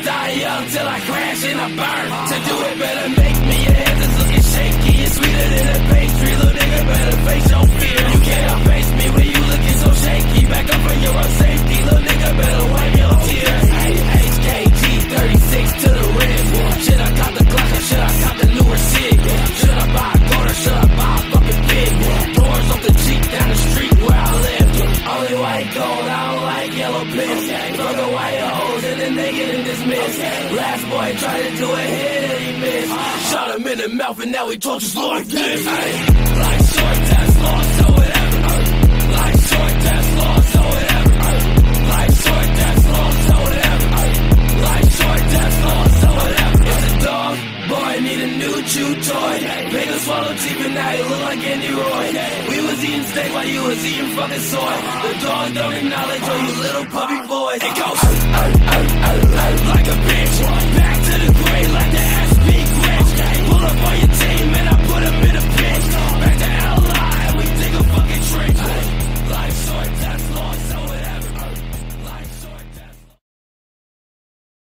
die young till I crash and I burn. To do it better make me, your hands is looking shaky. It's sweeter than a pastry, little nigga better face your fear. You can't outface me when you looking so shaky. Back up for your own safety, little nigga better wipe your tears. HKG 36 to the rim. Should I cop the Glock or should I cop the newer SIG? Should I buy a quarter, should I buy a fucking pig? Doors off the Jeep down the street where I live. Only white gold, I don't like yellow piss. Fuck the white hoes and then they get dismissed. Last boy tried to do a hit and he missed. Shot him in the mouth and now he tortures like this. Like short test lost, so whatever. Like short test lost, so whatever. Like short test lost, so whatever. Like short test lost, so whatever. It's a dog, boy, need a new chew toy. Made him swallow teeth and now he look like Andy Roy. We was eating steak while you was eating fucking soy. The dog don't acknowledge all you little puppy boys. It goes like a bitch, back to the grave like